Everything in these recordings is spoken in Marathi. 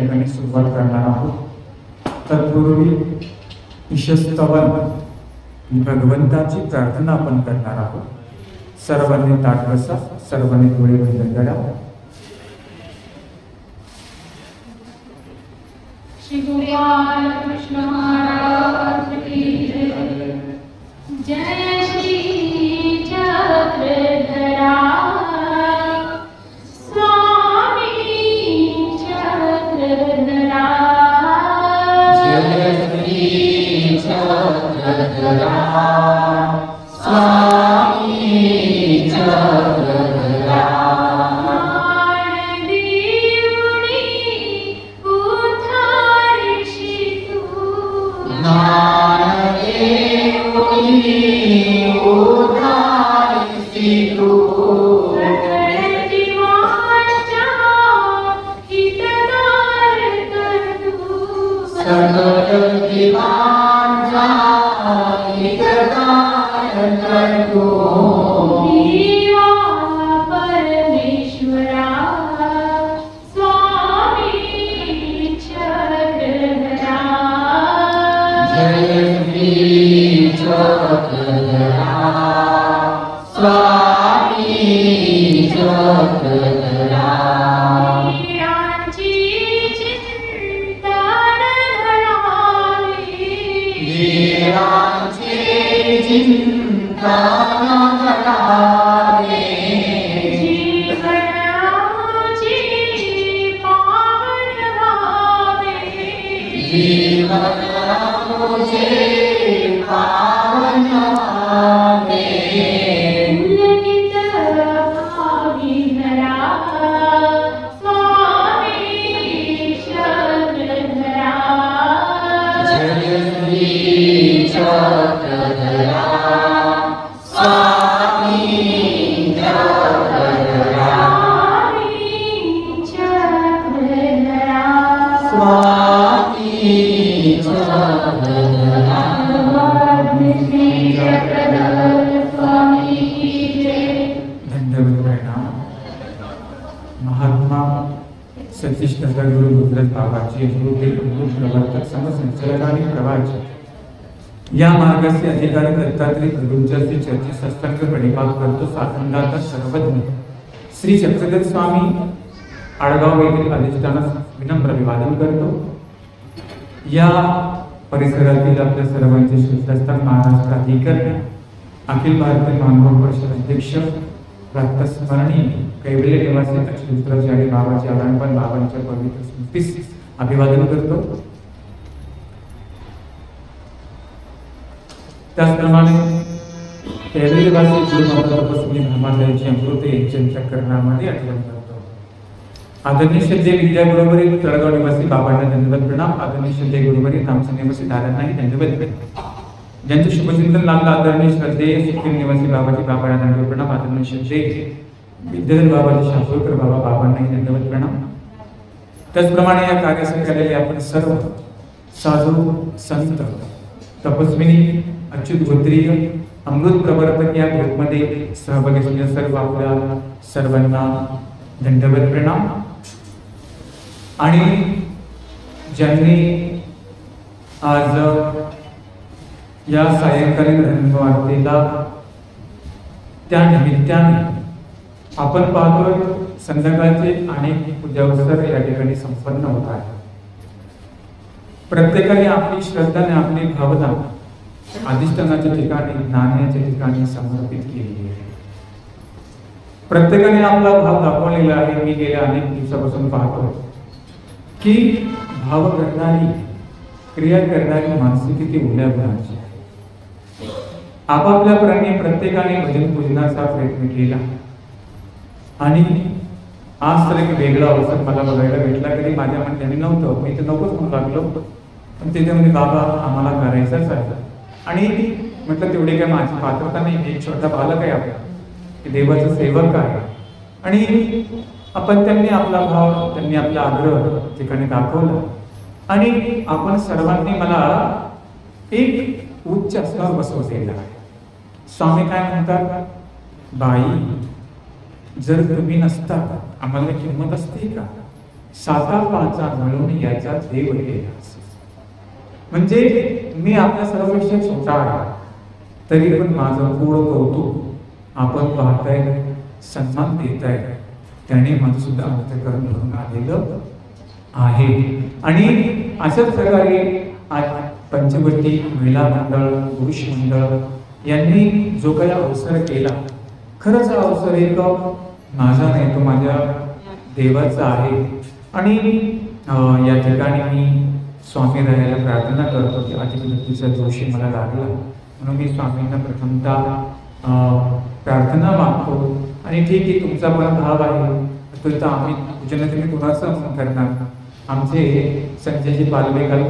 ठिकाणी सुरुवात करणार आहोत। तत्पूर्वी ईशस्तवन भगवंताची प्रार्थना आपण करणार आहोत। सर्वांनी ताट बसा, सर्वांनी डोळे बंद करा। श्री गोपाल कृष्ण महाराज की जय। श्री चक्रधरा स्वामी चक्रधरा, जय श्री चक्रधरा स्वामी चक्रधरा। महात्मा सतीश गुरु रुद्रज बाबाचे प्रवर्तक समसंचालक आणि प्रवाचक या मार्गाचे अधिकारी दत्तात्रय प्रभूंच्या चर्चे सत्संग प्रणिपात करतो। साखंडाचा सर्वज्ञ श्री चक्रधर स्वामी आडगाव येथील अधिष्ठानास विनम्र अभिवादन करतो। या परिसरातील आपल्या सर्वांचे श्रद्धास्थान महाराष्ट्र अधिकारी अखिल भारतीय मानव परिषद अध्यक्ष प्रातस्मरणीय कैवल्य निवासी अक्षुत्राजी आणि बाबाचे आगमन बाबांच्या पवित्र स्मृतीस अभिवादन करतो। त्याचप्रमाणे कैवल्य निवासी गुरुमाता तपस्वी महामातांची अमृते चंचकरणामध्ये आठवण करतो। आदरणीय श्रद्धेय विद्यागुरुवरी तळगाव निवासी बाबांना धन्यवाद प्रणाम। आदरणीय श्रद्धेय गुरुवरी तामसा निवासी दादांनाही धन्यवाद प्रणाम। ज्यांचे शुभचिंतन लागलं आदरणीय श्रद्धेय सिक्कीम निवासी बाबाजी बाबांना धन्यवाद प्रणाम। आदरणीय श्रद्धेय विद्याधर बाबाजी शास्त्रोकर बाबांनाही धन्यवाद प्रणाम। त्याचप्रमाणे या कार्यासाठी आलेले आपण सर्व साधू संत तपस्विनी अच्युत गोत्रीय अमृत प्रवर्तक या ग्रुपमध्ये सहभागी असलेल्या सर्व आपल्या सर्वांना धन्यवाद प्रणाम। आणि ज्यांनी आज या सायंकालीन धर्मवार्तेला त्या निमित्ताने आपण पाहतोय संध्याकाळचे अनेक पूजावसर या ठिकाणी संपन्न होत आहे। प्रत्येकाने आपली श्रद्धा आणि आपली भावना अधिष्ठानाच्या ठिकाणी ज्ञानाच्या ठिकाणी समर्पित केली आहे। प्रत्येकाने आपला भाव दाखवलेला आहे। मी गेल्या अनेक दिवसापासून पाहतो की भाव करणारी क्रिया करणारी माणसे किती उल्या गुणाची आहे। आपापल्या प्राणी प्रत्येकाने भजन पूजनाचा प्रयत्न केला आणि आज तर एक वेगळा अवसर मला बघायला भेटला। कधी माझ्या मनात नव्हतं, मी तर नकोच म्हणू लागलो, पण तिथे म्हणजे बाबा आम्हाला करायचंच आहे। आणि म्हटलं तेवढी काय माझी पात्रता नाही, एक छोटा बालक आहे आपला, की देवाचा सेवक आहे। आणि आपण त्यांनी आपला भाव, त्यांनी आपला आग्रह ठिकाणी दाखवला आणि आपण सर्वांनी मला एक उच्च स्तरावर बसवलेला आहे। स्वामी काय म्हणतात, बाई जर तुम्ही नसता आम्हाला किंमत असते का? साता पाचा मिळून याचा देव केला. म्हणजे मी आपल्या सर्वांपेक्षा छोटा आहे, तरी पण माझं पूर्ण कौतुक आपण पाहताय, सन्मान देताय, त्याने माझं सुद्धा अंतःकरण भरून आलेलं आहे. आणि अशाच प्रकारे आज पंचवटी महिला मंडळ, पुरुष मंडळ यांनी जो काही अवसर केला, खरंच हा अवसर एक माझा नाही, तो माझ्या देवाचा आहे. आणि या ठिकाणी मी स्वामी राहायला प्रार्थना करतो की अधिक जोशी मला लागला, म्हणून मी स्वामींना प्रथमतः प्रार्थना मागतो. आणि ठीक आहे, तुमचा पण भाव आहे, तो तर आम्ही पूजन तुम्ही कुणाचं करणार. आमचे संजयजी पालवे काल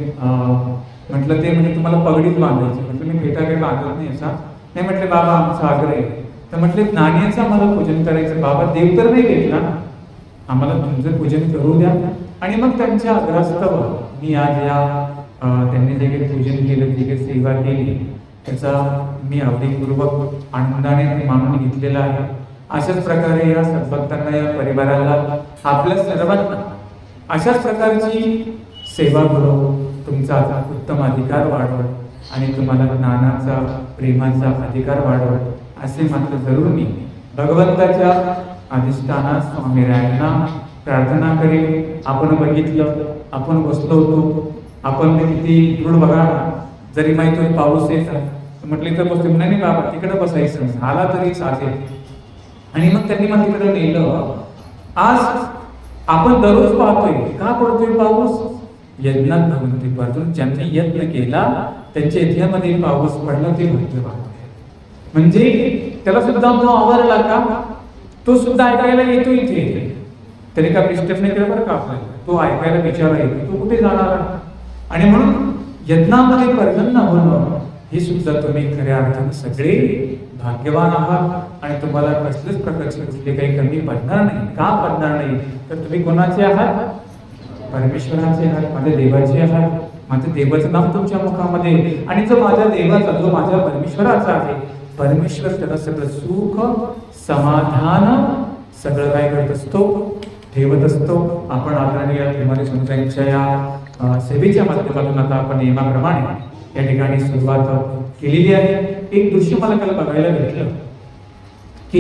म्हटलं ते म्हणजे तुम्हाला पगडीच बांधायची. म्हटलं मी फेटा काही बांधत नाही असा. नाही म्हटले बाबा आमचा आग्रह आहे. तर म्हटले नाण्याचं आम्हाला पूजन करायचं. बाबा देव तर नाही भेटला, आम्हाला तुमचं पूजन करू द्या. आणि मग त्यांच्या आग्रहास्तव मी आज या त्यांनी जे काही पूजन केलं, जे काही सेवा केली, त्याचा मी अवधीपूर्वक आनंदाने मानून घेतलेला आहे. अशाच प्रकारे या सद्भक्तांना, या परिवाराला, आपल्या सर्वांना अशाच प्रकारची सेवा करो, तुमचा उत्तम अधिकार वाढवत आणि तुम्हाला ज्ञानाचा, प्रेमाचा अधिकार वाढवत असे मात्र जरूर मी भगवंताच्या अधिष्ठानात स्वामीरायांना प्रार्थना करेन. आपण बघितलं, आपण बसलो होतो, आपण किती दृढ बघा, जरी माहिती होती पाऊस येतात म्हटलं तर बसतो, नाही बाबा तिकडे बसायचं, आला तरी चालेल. आणि मग त्यांनी मला तिकडे नेलं. आज आपण दररोज पाहतोय, का पडतोय पाऊस? यज्ञात भगवंती परतून ज्यांनी यज्ञ केला त्यांच्या यज्ञामध्ये पाऊस पडला, ते भक्त पाहतोय. म्हणजे त्याला सुद्धा तो आवरला का, तो सुद्धा ऐकायला येतो इथे. तरी का डिस्टर्ब नाही केलं बरं का आपल्याला, तो ऐकायला विचारा येतो, तो कुठे जाणार. आणि म्हणून यज्ञामध्ये प्रसन्न होणं हे सुद्धा तुम्ही खऱ्या अर्थाने सगळे भाग्यवान आहात. आणि तुम्हाला कसल्याच प्रकारचे कुठले काही कमी पडणार नाही. का पडणार नाही? तर तुम्ही कोणाचे आहात? परमेश्वराचे आहात, माझ्या देवाचे आहात. माझ्या देवाचं नाम तुमच्या मुखामध्ये, आणि जो माझ्या देवाचा, जो माझ्या परमेश्वराचा आहे, परमेश्वर त्याला सगळं सुख, समाधान सगळं काय करत असतो, ठेवत असतो. आपण आदरणीय प्रेमाने संतांच्या या सेवेच्या माध्यमातून आता आपण नियमाप्रमाणे या ठिकाणी सुरुवात केलेली आहे. एक दृश्य मला काल बघायला भेटलं की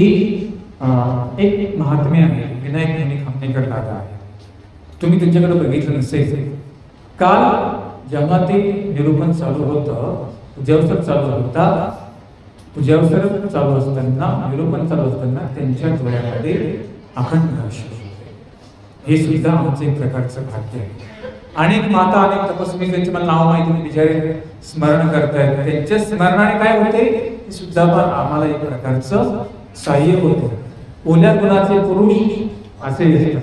एक महात्म्य आहे, विनायक यांनी खामनेकर दादा आहे. तुम्ही त्यांच्याकडे बघितलं नसेल. काल जेव्हा ते निरूपण चालू होतं, पूजावसर चालू होता, पूजावसर चालू असताना, निरूपण चालू असताना त्यांच्या डोळ्यामध्ये अखंड अश्रू होते. हे सुद्धा आमचं एक प्रकारचं भाग्य आहे. अनेक माता, अनेक तपस्वी, त्यांचे मला नाव माहिती नाही, बिचारे स्मरण करतायत. त्यांच्या स्मरणाने काय होते, हे सुद्धा आम्हाला एक प्रकारचं सहाय्य होते. ओल्या गुणाचे पुरुष असे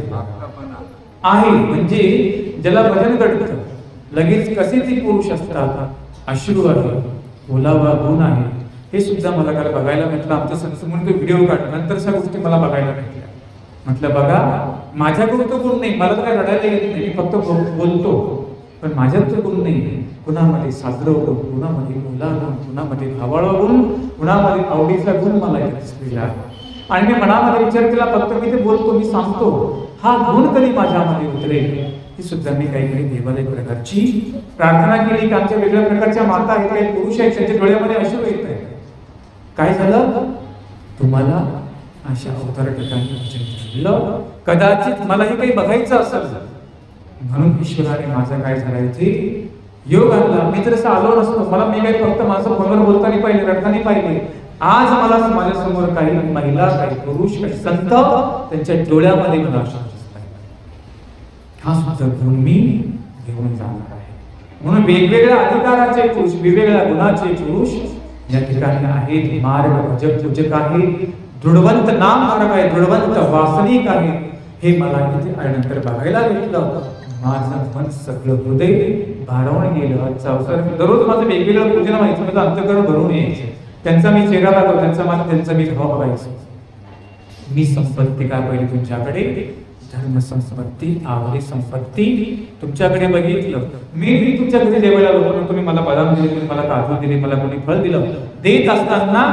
आहे, म्हणजे ज्याला भजन घडतं लगेच कसे ते पुरुष असतात. अश्रू आहे, ओलावा गुण आहे, हे सुद्धा मला काल बघायला भेटलं. आमच्या संस्थेमधून तो व्हिडिओ काढला, नंतर सगळ्या गोष्टी मला बघायला भेटल्या. म्हटलं बघा, माझ्याकडून तो गुण नाही, मला तर काय रडायला येत नाही, मी फक्त बोलतो, पण माझ्यात तो गुण नाही. कुणामध्ये साजरं गुण, कुणामध्ये ओला गुण, कुणामध्ये भावाळा गुण, कुणामध्ये आवडीचा गुण मला दिसलेला आहे. आणि मी मनामध्ये विचार केला, फक्त मी ते बोलतो, मी सांगतो, हा गुण कधी माझ्यामध्ये उतरेल. ही सुद्धा मी काहीतरी देवाला एक प्रकारची प्रार्थना केली की आमच्या वेगळ्या प्रकारच्या माता आहेत, काही पुरुष आहेत, त्यांच्या डोळ्यामध्ये अश्रू येत आहे. काय झालं? तुम्हाला अशा अवतार ठिकाणी भजन केलं, कदाचित मला हे काही बघायचं असेल म्हणून ईश्वराने माझं काय झालंय ते योग आणला. मी तर असं आलो नसतो, मला मी काही फक्त माझं फोनवर बोलताना पाहिले, रडताना पाहिले. आज मला माझ्या समोर काही महिला, काही पुरुष, काही संत, त्यांच्या डोळ्यामध्ये मला अश्रू दिसत आहेत. हा सुद्धा गुण मी घेऊन जाणार आहे. म्हणून वेगवेगळ्या अधिकाराचे पुरुष, वेगवेगळ्या गुणाचे पुरुष या ठिकाणी आहेत. मार्ग भजक पूजक आहे, दृढवंत नाम मार्ग आहे, दृढवंत वासनिक आहे. हे मला इथे आल्यानंतर बघायला भेटलं. माझं मन सगळं हृदय भारावून गेलं. आजचा अवसर दररोज माझं वेगवेगळं पूजन व्हायचं, माझं अंतःकरण भरून यायचं. त्यांचा मी चेहरा बघावं, त्यांचा मी भाव बघायचो. मी संपत्ती काय पाहिली तुमच्याकडे? धर्म संपत्ती, आवडी संपत्ती तुमच्याकडे बघितलं. मी तुमच्या घरी जेवायला आलो, पण तुम्ही मला बदाम दिले, तुम्ही मला काजू दिले, मला कोणी फळ दिलं. देत असताना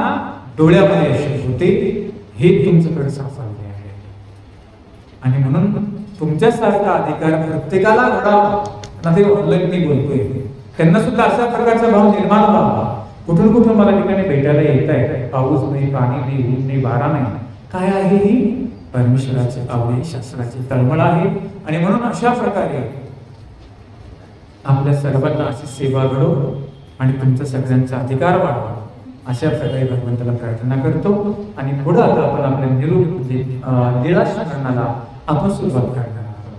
डोळ्यामध्ये अश्रू होते. हे तुमच्याकडे सापडले आहे. आणि म्हणून तुमच्यासारखा अधिकार प्रत्येकाला घडावा ना, ते ऑनलाईन मी बोलतोय त्यांना सुद्धा अशा प्रकारचा भाव निर्माण व्हावा. कुठून कुठून मला ठिकाणी भेटायला येत आहे, पाऊस नाही, पाणी नाही, ऊन नाही, वारा नाही, काय आहे ही परमेश्वराची आवडी, शास्त्राची तळमळ आहे. आणि म्हणून अशा प्रकारे आपल्या सर्वांना अशी सेवा घडो आणि तुमचा सगळ्यांचा अधिकार वाढवा, अशा प्रकारे भगवंताला प्रार्थना करतो. आणि पुढे आता आपण आपल्या लीळास्मरणाला आपण सुरुवात करणार आहोत.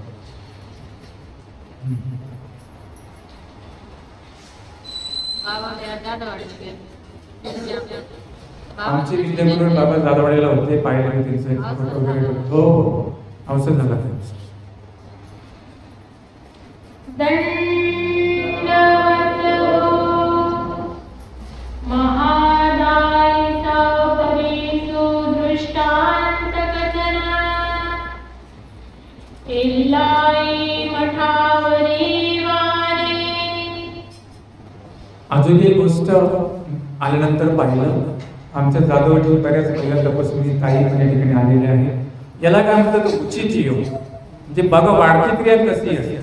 आमचे विद्यागुरू बाबा जाधववाडीला होते, पाहिलं त्यांचे फोटो वगैरे. हो हो, अवसर झाला त्यांचा. अजून एक गोष्ट आल्यानंतर पाहिलं, आमच्या जाधववाडीत बऱ्याच महिला तपस्वी काही या ठिकाणी आलेले आहे. याला काय म्हणतात, उचित योग. म्हणजे बघा वाढती क्रिया कशी असते.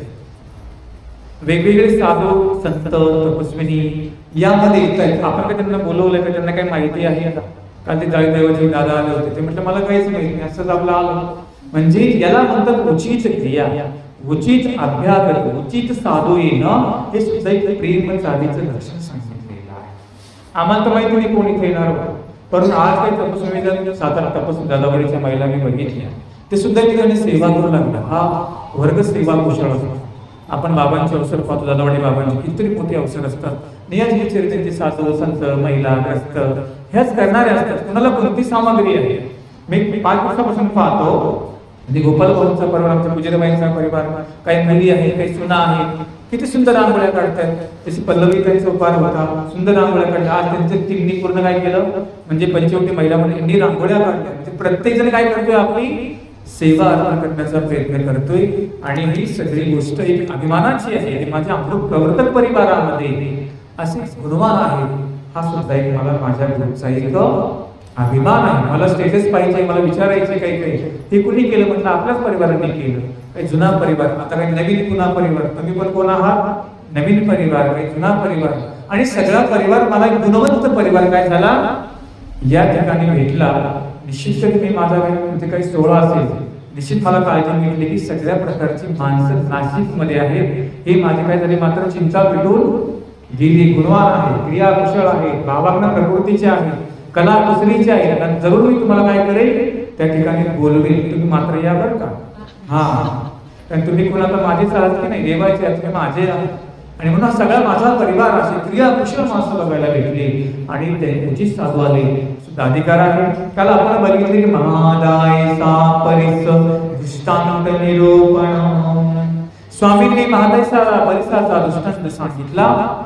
वेगवेगळे साधू संत तपस्विनी यामध्ये येत आहेत. आपण काय त्यांना बोलवलंय का, त्यांना काही माहिती आहे का? काल ते जाळीदेवाचे दादा आले होते, ते म्हटलं मला काहीच माहिती नाही, असंच आपलं आलं. म्हणजे याला म्हणतात उचित क्रिया, उचित अभ्यागत, उचित साधू येणं, हे सुद्धा एक प्रेम साधीचं लक्षण सांगितलेलं आहे. आम्हाला तर माहिती नाही कोणी येणार, परंतु आज काही तपस्वी सातारा तपस्वी जाधववाडीच्या महिला मी बघितल्या, ते सुद्धा ठिकाणी सेवा करू लागला. हा वर्ग सेवा कुशल असतो. आपण बाबांचे अवसर पाहतो, जाधववाडी बाबांचे कितीतरी मोठे अवसर असतात. नियाजी चरित्रांचे साधू संत महिला ग्रस्त ह्याच करणारे असतात. कुणाला कोणती सामग्री आहे. मी 5 दिवसापासून पाहतो, म्हणजे गोपाल भाऊंचा परिवार, आमच्या पुजारीबाईंचा परिवार, काही मुली आहे, काही सुना आहे, किती सुंदर रांगोळ्या काढतात. त्याची पल्लवी त्यांचा उपार होता, सुंदर रांगोळ्या काढल्या. आज त्यांचं टीमनी पूर्ण काय केलं, म्हणजे पंचवटी महिला म्हणजे यांनी रांगोळ्या काढल्या. म्हणजे प्रत्येक जण काय करतोय, आपली सेवा अर्पण करण्याचा प्रयत्न करतोय. आणि ही सगळी गोष्ट एक अभिमानाची आहे. माझ्या अमृत प्रवर्तक परिवारामध्ये असे गुणवान आहे. हा सुद्धा एक मला माझ्या ग्रुपचा एक अभिमान आहे. मला स्टेटस पाहिजे, मला विचारायचे काही काही, हे कुणी केलं म्हटलं आपल्याच परिवाराने केलं. काही जुना परिवार, आता काही नवीन पुन्हा परिवार, तुम्ही पण कोण आहात, नवीन परिवार, काही जुना परिवार, आणि सगळा परिवार मला एक गुणवंत परिवार काय झाला या ठिकाणी भेटला. निश्चित मी माझा म्हणजे काही सोहळा असेल, निश्चित मला काळजी मिळली की सगळ्या प्रकारची माणसं नाशिक मध्ये आहेत. हे माझे काय झाले, मात्र चिंता भेटून गेली. गुणवान आहे, क्रिया कुशल आहे, भावांना प्रकृतीचे आहे, कला कुसरीची आहे. जरूर मी तुम्हाला काय करेल त्या ठिकाणी बोलवेल, तुम्ही मात्र या बरं का. हा, कारण तुम्ही कोणाला माझेच आहात की नाही, देवाचे आहात की माझे आहात. आणि म्हणून सगळा माझा परिवार असे क्रिया कुशल माणसं बघायला भेटली. आणि त्यांची साधू आले सुद्धा अधिकार आहे. काल आपण बघितले की महादाय सापरिस दृष्टांत निरूपण, स्वामींनी महादाय परिसाचा दृष्टांत सांगितला.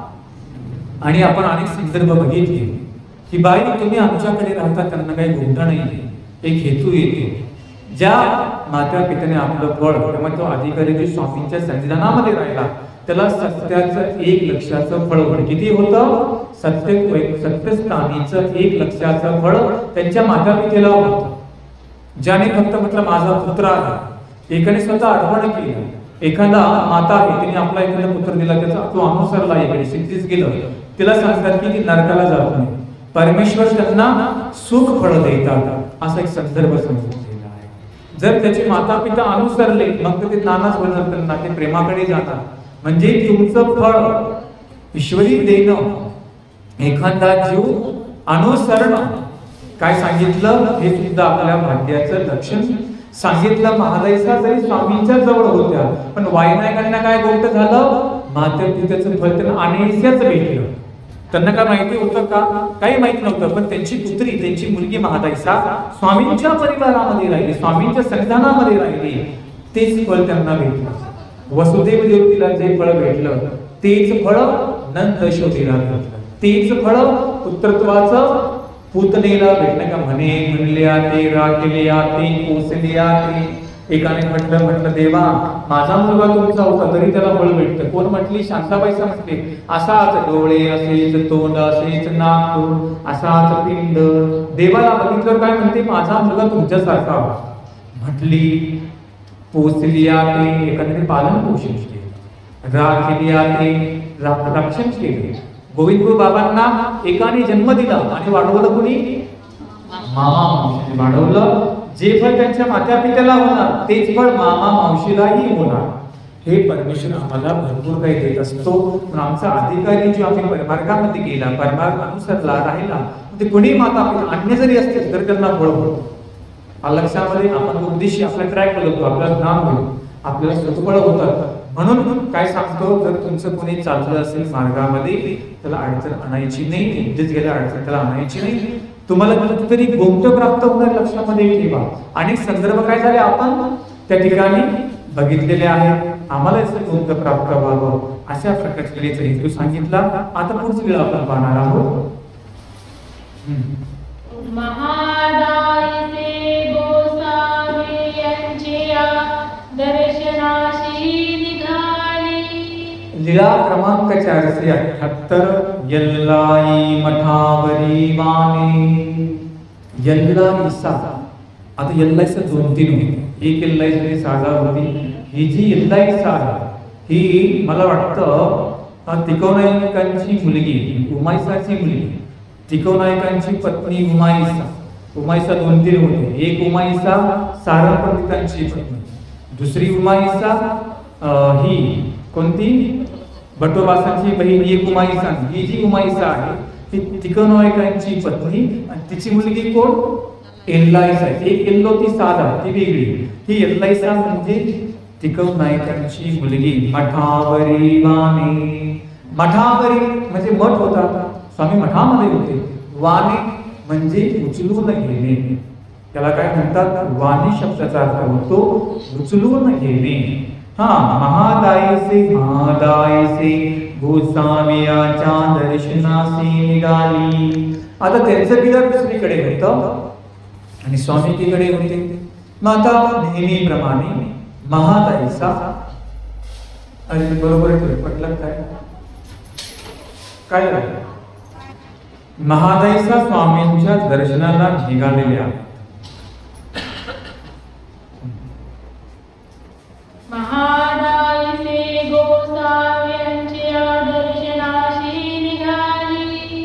आणि आपण अनेक संदर्भ बघितले की बाई तुम्ही आमच्याकडे राहता, त्यांना काही गोंधळ नाही, एक हेतू येतो. ज्या माता पित्याने आपलं फळ, त्यामुळे तो अधिकारी जे स्वामींच्या संविधानामध्ये राहिला, त्याला सत्याचं 1 लक्षाचं फळ होतं. किती होतं, सत्यस्थानीचं 1 लक्षाचं फळ त्यांच्या माता पितेला होतं. ज्याने फक्त म्हटलं माझा पुत्र आहे, एकाने स्वतः अर्पण केलं. एखादा माता आहे, तिने आपला एखादा पुत्र दिला, त्याचा तो अनुसरला, इकडे सिद्धीच गेलं, तिला सांगतात की ती नरकाला जात नाही, परमेश्वर त्यांना सुख फळ देतात, असा एक संदर्भ सांगितलेला आहे. जर त्याचे माता पिता अनुसरले, मग ते नानाच बनतात, त्यांना ते प्रेमाकडे जातात. म्हणजे तुमचं फळ ईश्वरी देणं, एखादा जीव अनुसरणं, काय सांगितलं हे सुद्धा आपल्या भाग्याचं लक्षण सांगितलं. महादाईसा जरी स्वामींच्या जवळ होत्या, पण वायनायकांना काय गोष्ट झालं, माता पित्याचं फळ त्यांना अनेस्याच भेटलं. त्यांना काय माहिती होतं का, काही माहित नव्हतं. पण त्यांची पुत्री, त्यांची मुलगी महादाईसा स्वामींच्या परिवारामध्ये राहिली, स्वामींच्या संविधानामध्ये राहिली, तेच फळ त्यांना भेटलं. वसुदेव देवतीला जे फळ भेटलं तेच फळ नंद यशोदेला भेटलं, तेच फळ पुत्रत्वाचं पुतनेला भेटलं. का म्हणल्या ते राखल्या ते पोसल्या ते. एकाने म्हटलं देवा माझा मुलगा तुमचा होता, तरी त्याला फळ भेटतं. कोण म्हटली, शांताबाईचा म्हटले. असाच डोळे, असेच तोंड, असेच नाक, असाच पिंड. देवाला बघितलं काय म्हणते, माझा मुलगा तुमच्यासारखा. म्हटली पोचलिया ते एकंदरीत पालन पोषण केले, राखलिया ते रक्षण केले. गोविंदगुरु बाबांना एकाने जन्म दिला आणि वाढवलं कोणी? मामा मावशीने वाढवलं. जे फळ त्यांच्या माता पित्याला होणार तेच फळ मामा मावशीलाही होणार. हे परमेश्वर आम्हाला भरपूर काही देत असतो. पण आमचा अधिकारी जो आम्ही परमार्गामध्ये गेला, परमार्ग अनुसरला राहिला, ते कोणी माता पिता अन्य जरी असतील तरी त्यांना फळ होतं. लक्षामध्ये आपण उद्देश आपला ट्रॅक बदलतो, आपल्याला ज्ञान होईल, आपल्याला सत्फळ होतात. म्हणून काय सांगतो, जर तुमचं कोणी चाललं असेल मार्गामध्ये त्याला अडचण आणायची नाही, उद्देश गेला अडचण त्याला आणायची नाही. तुम्हाला कुठेतरी गोप्त प्राप्त होणार लक्षामध्ये ठेवा. आणि संदर्भ काय झाले आपण त्या ठिकाणी बघितलेले आहे. आम्हाला असं गोप्त प्राप्त व्हावं अशा प्रकारचे हेतू सांगितला. आता पुढची वेळ आपण पाहणार आहोत. महादायिते गोसावी यांच्या दर्शनाशी निघाली. लीला क्रमांक 478. यल्लाई मठावरी वाणे. यल्लाईसा. आता यल्लाईसा 2-3 होते. एक यल्लाई साधा होती. ही जी यल्लाईसा आहे ही मला वाटतं तिकोनायकांची मुलगी, उमाईसाची मुलगी. तिकोनायकांची पत्नी उमाईसा. उमाईसा 2-3 होते. एक उमाईसा सारंगपंडितांची पत्नी, दुसरी उमाईसा ही कोणती? बटोबासांची बहीण. एक उमाईसा. ही जी उमाईसा आहे ती तिकोनायकांची पत्नी आणि तिची मुलगी कोण? एल्लाईसा. एक एल्लो ती साधा, ती वेगळी. ही एल्लाईसा म्हणजे तिकोनायकांची मुलगी. मठावरी वाणे. मठावरी म्हणजे मठ होता, स्वामी मठामध्ये होते. वाणे म्हणजे उचलून घेणे. त्याला काय म्हणतात? वाणी शब्दाचा अर्थ होतो उचलून घेणे. महादायीसे गोसावियाच्या दर्शनासी निघाली. आता त्यांचं बिदर दुसरीकडे होतं आणि स्वामी एकीकडे होते. मग आता नेहमीप्रमाणे महादायीसा. आणि बरोबर पटलं काय झालं? महादायीसा स्वामींच्या दर्शनाला निघालेले आहेत. महादायीते गोसावी यांच्या दर्शनाशी निघाली.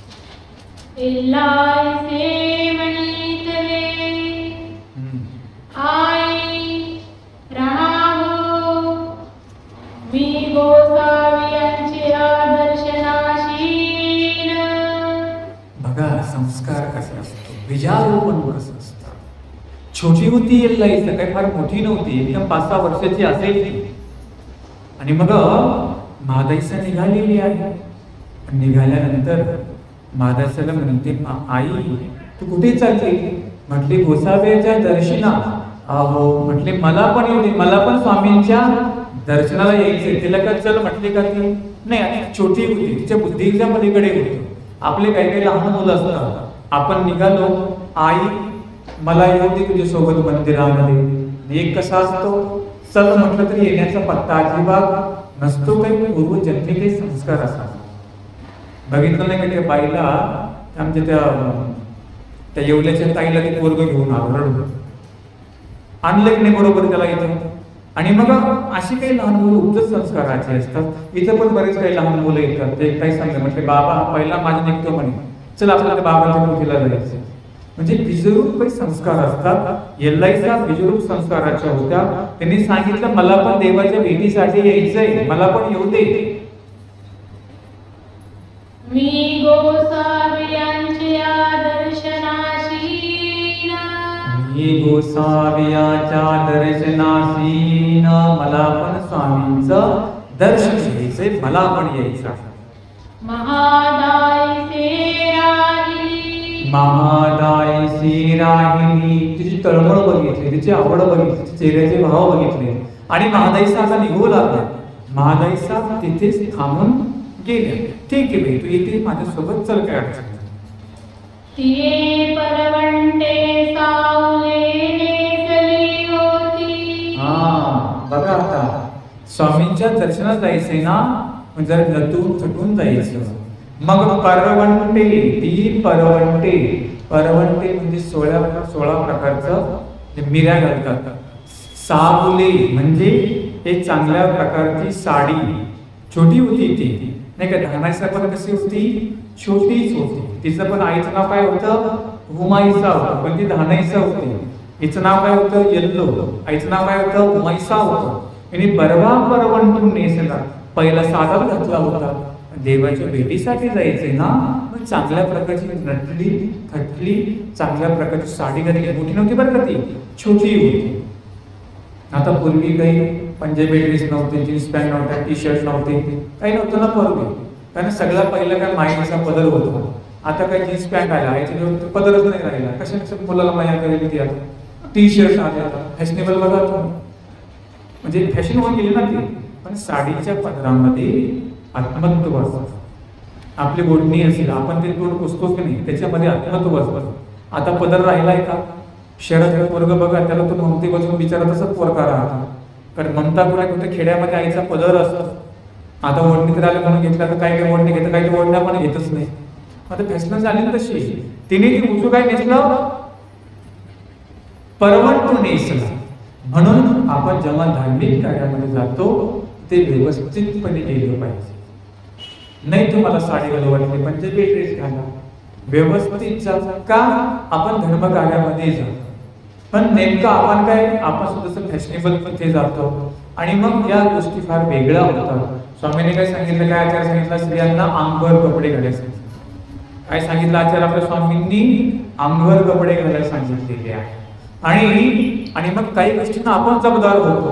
एल्लाईसे म्हणितले आई राहावो, मी गोसावी यांच्या दर्शनाशी. बघा संस्कार कसा असतो, बीजारोपण कसं असतं. छोटी होती एल्लाईसा, काही फार मोठी नव्हती, एकदम 5-6 वर्षाची असेल ती. आणि मग महादायीसा निघालेली आहे. निघाल्यानंतर महादायीसाला म्हणते, आई तू कुठे चालली? म्हटली गोसाव्याच्या दर्शना. अहो म्हटले मला पण येऊ दे, मला पण स्वामींच्या दर्शनाला यायचे. तिला काय चल म्हटले का? ती नाही, छोटी होती, तिच्या बुद्धीच्या पलीकडे होती. आपले काही काही लहान मुलं असतात. आपण निघालो, आई मला येऊ दे तुझ्या सोबत मंदिरामध्ये. एक कसा असतो, चल म्हटलं तरी येण्याचा पत्ता अजिबात नसतो. काही पूर्वजन्मी काही संस्कार असतात. बघितलं नाही का त्या बाईला, आमच्या त्या येवल्याच्या ताईला ते पोरग घेऊन आलं, आणलं की नाही बरोबर त्याला इथं. आणि मग अशी काही लहान मुलं उच्च संस्काराचे असतात. इथं पण बरेच काही लहान मुलं येतात. ते काही सांगले म्हटले, बाबा पहिला माझ्या निघतो म्हणे, चल आपल्याला बाबाच्या मुठीला जायचं. म्हणजे बीजरूप काही संस्कार असतात. एल्लाईसा बीजरूप संस्काराच्या होत्या. त्यांनी सांगितलं मला पण देवाच्या भेटीसाठी यायचंय, मला पण येऊ दे. मी गोसावी यांच्या दर्शनाशी. मी गोसावियाच्या दर्शनासी. मला पण स्वामींचं दर्शन घ्यायचंय, मला पण यायचं. महादायीसे राहिली. महादायीसी राहिली. तिची तळमळ बघितली, तिची आवड बघितली, चेहऱ्याचे भाव बघितले. आणि महादायीसा आता निघू लागला. महादायीसा तिथेच थांबून गेले. ठीक आहे बाई, तू येते माझ्यासोबत, चल काय अडचण. तिये परवंटे सावले नेसली होती. बघा आता स्वामींच्या दर्शनात जायचंय ना, जर नटून थटून जायचं. मग परवंटे, ती परवंटे. परवंटे म्हणजे 16 प्रकारचं मिऱ्या घालतात. सावले म्हणजे एक चांगल्या प्रकारची साडी, छोटी होती ती नाही का. धानाईसा पण कशी होती, छोटीच होती. तिचं पण आईचं नाव काय होतं, हुमाईसा होतं, पण ती धानाईसा होती. हिचं नाव काय होतं, येल्लो. आईचं नाव काय होतं, हुमाईसा होतं. आणि बरवा परवंटून नेसला, पहिला साधाच घातला होता. देवाच्या भेटीसाठी जायचंय ना, मग चांगल्या प्रकारची नटली थटली चांगल्या प्रकारची साडी घातली. मोठी नव्हती बरं का, ती छोटी होती. आता पूर्वी काही पंजाबी ड्रेस नव्हते, जीन्स पॅन्ट नव्हत्या, टी शर्ट नव्हते, काही नव्हतं ना पूर्वी. कारण सगळं पहिलं काय मायेचा पदर होता. आता काय जीन्स पॅन्ट आला, याच्या पदरच नाही राहिला. कशा मुलाला माया करेल ती आता. टी शर्ट आले आता फॅशनेबल बघा, म्हणजे फॅशन होऊन गेली ना ती. पण साडीच्या पदरामध्ये आत्मत्व असतं. आपली ओढणी असेल, आपण ते तोड पुसतो की नाही, त्याच्यामध्ये आत्मत्व असतं. आता पदर राहिलाय का, शहरात वर्ग बघा, त्याला तो ममते बसून बिचारा तसंच पोरका राहता. कारण ममता कुठे कुठे खेड्यामध्ये आईचा पदर असतो. आता ओढणी तर आलं म्हणून घेतला तर काही ओढणी घेतं, काही ओढण्या पण घेतच नाही. आता फॅशन झाली ना तशी. तिने ती उजू काय नेसलं, परवंटू नेसला. म्हणून आपण जेव्हा धार्मिक कार्यामध्ये जातो ते व्यवस्थितपणे गेलं पाहिजे. नाही तुम्हाला साडी घालू वाटली, पंजाबी ड्रेस घाला, व्यवस्थित जा. का, आपण धर्म कार्यामध्ये जातो. पण नेमकं आपण काय, आपण सुद्धा फॅशनेबल मध्ये जातो आणि मग या गोष्टी फार वेगळ्या होतात. स्वामीने काय सांगितलं, काय आचार सांगितलं, स्त्रियांना अंगभर कपडे घालायचे. काय सांगितलं आचार आपल्या स्वामींनी, अंगभर कपडे घालायला सांगितलेले आहे. आणि मग काही गोष्टींना आपण जबाबदार होतो.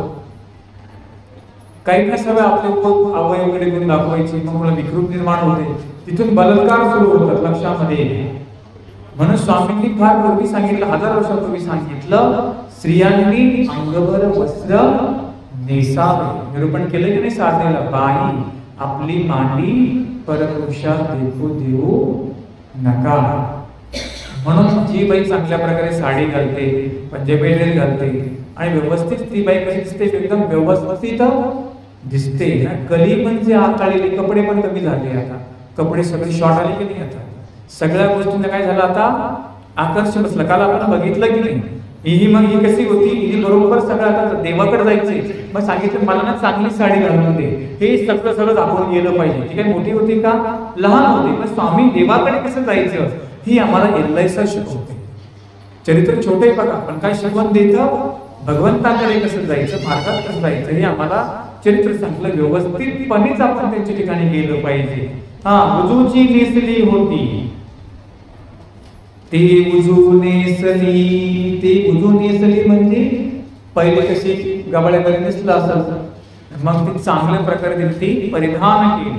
काही सवय आपले अवय वगैरे करून दाखवायची, मग मला विकृत निर्माण होते, तिथून बलात्कार सुरू होतात लक्षामध्ये. म्हणून स्वामींनी फार पूर्वी सांगितलं, 1000 वर्षापूर्वी सांगितलं, स्त्रियांनी अंगभर वस्त्र नेसावे. निरूपण केलं की नाही साधनेला, बाई आपली मांडी परपुरुषात देऊ नका. म्हणून जी बाई चांगल्या प्रकारे साडी घालते, पंजाबी ड्रेस घालते आणि व्यवस्थित, ती बाई कशी दिसते, एकदम व्यवस्थित दिसते. कली म्हणजे आकाळलेली, कपडे पण कमी झाले आता, कपडे सगळे शॉर्ट आले की नाही. आता सगळ्या गोष्टींना काय झालं, आता आकर्षण बसलं. काल आपण बघितलं की नाही, ही मग ही कशी होती, ही बरोबर सगळं आता देवाकडे जायचे. मग सांगितलं मला ना चांगली साडी घालून दे, हे सगळं दाखवून गेलं पाहिजे. ती काय मोठी होती का, लहान होती. मग स्वामी देवाकडे कसं जायचं ही आम्हाला एल्लायसा शिकवते. चरित्र छोटे बघा, पण काय शिकवण देतं, भगवंताकडे कसं जायचं, मार्गात कसं जायचं हे आम्हाला चरित्र सांगलं. व्यवस्थितपणेच आपण त्यांच्या ठिकाणी गेलं पाहिजे. उजूची नेसली होती, ते उजू नेसली. ते उजू नेसली म्हणजे पहिले कशी गबाळ्याकडे नेसलं असायचं, मग ती चांगल्या प्रकारे ती परिधान केलं.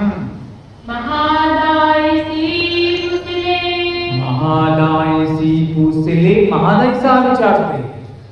महादायसी पुसले. महादायचा विचारते,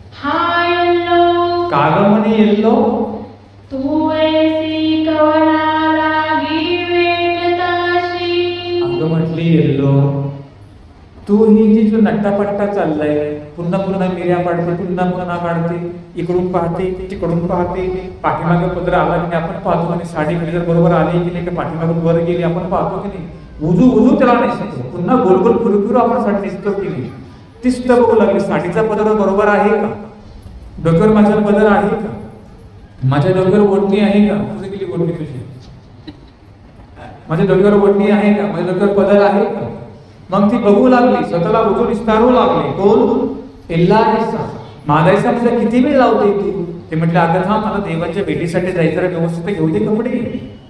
काग म्हणे येल्लो, तू ऐसी कवना लागी वेटताशी. अगं म्हटली येल्लो, तू ही जी जो नट्टापट्टा चाललाय, पुन्हा पुन्हा मिऱ्या पाडते, पुन्हा काढते, इकडून पाहते तिकडून पाहते, पाठीमागे पदर आला की नाही आपण पाहतो, आणि साडी जर बरोबर आली की नाही, की पाठीमागून वर गेली आपण पाहतो की नाही. उजू त्याला नेसतो, पुन्हा गोल फिरू आपण साडी नेसतो की नाही. तीच तर बघू लागली, साडीचा पदर बरोबर आहे का, डोक्यावर माझा पदर आहे का, माझ्या डोक्यावर ओढणी आहे का, तुझी गेली ओढणी तुझी, माझ्या डोक्यावर ओढणी आहे का, माझ्या डोक्यावर पदर आहे का. मग ती बघू लागली, स्वतःला उजून विस्तारू लागली. कोण, एल्लायसा. मादायसा म्हणजे किती वेळ लावते तू. ते म्हटलं अगं हा मला देवाच्या भेटीसाठी जायचं, व्यवस्थित घेऊ दे कपडे.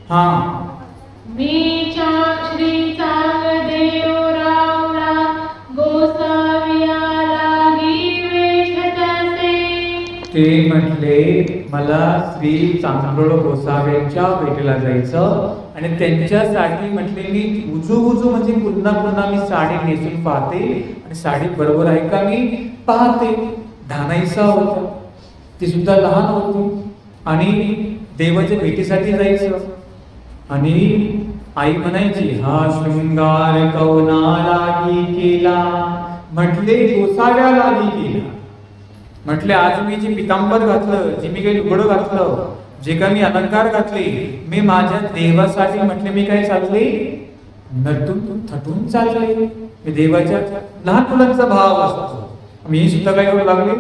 मी श्री चांगदेव रावला गोसाविया लागी वेठतसे. ते म्हटले मला श्री चांगदेव गोसाव्यांच्या भेटीला जायचं, आणि त्यांच्यासाठी म्हटले मी उजू म्हणजे पुन्हा मी साडी नेसून पाहते, आणि साडी बरोबर आहे का मी पाहते. धानाईसा होता, ती सुद्धा लहान होती, आणि देवाच्या भेटीसाठी जायचं. आणि आई म्हणायची हा शृंगार कवना लागी केला. म्हटले गोसाव्या लागी केला. म्हटले आज मी जे पितांबर घातलं, जे मी काही लुगडं घातलं, जे काही मी अलंकार घातले, मी माझ्या देवासाठी म्हटले मी काय चालले, नटून थटून चालले. मी देवाच्या, लहान मुलांचा भाव असतो. मी सुद्धा काय करू लागले,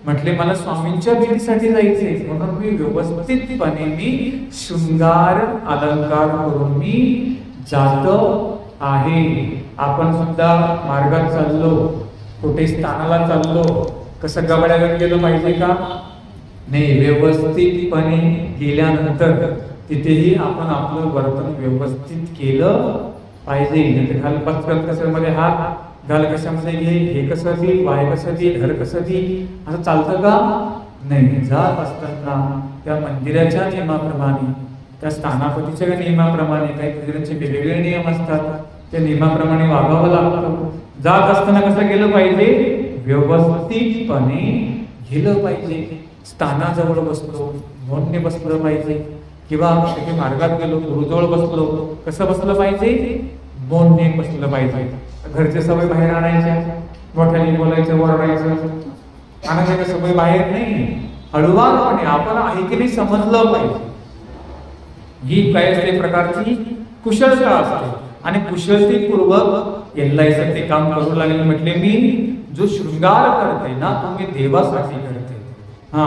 म्हटले मला स्वामींच्या भेटीसाठी जायचे, म्हणून मी व्यवस्थितपणे मी शृंगार अलंकार करून मी जातो आहे. आपण सुद्धा मार्गात चाललो, कुठे स्थानाला चाललो, कसं गबाड्या घेऊन गेलो पाहिजे का? नाही, व्यवस्थितपणे गेल्यानंतर तिथेही आपण आपलं वर्तन व्यवस्थित केलं पाहिजे. नाही घाल पटकन कशामध्ये हात घाल, कशामध्ये घे, हे कसं दे, वाय कसं दे, घर कसं दे, असं चालतं का? नाही. जात असताना त्या मंदिराच्या नियमाप्रमाणे, त्या स्थानापतीच्या नियमाप्रमाणे, काही मंदिरांचे वेगवेगळे नियम असतात, त्या नियमाप्रमाणे वागावं लागतं. जात असताना कसं गेलं पाहिजे? व्यवस्थितपणे गेलं पाहिजे. स्थानाजवळ बसलो, मौनने बसलं पाहिजे, किंवा मार्गात गेलो, गुरुजवळ बसलो, कसं बसलं पाहिजे? मौनने बसलं पाहिजे. घरचे सवय बाहेर आणायच्या, मोठ्याने बोलायचं, ओरडायचं, आणायच्या सवय बाहेर नाही, हळूवारपणे आपण आहे की नाही समजलं पाहिजे. ही काय असते प्रकारची कुशलता असते, आणि कुशलतेपूर्वक एल्लायचं ते काम करू लागले. म्हटले मी जो शृंगार करते ना तो मी देवासाठी करते. हा,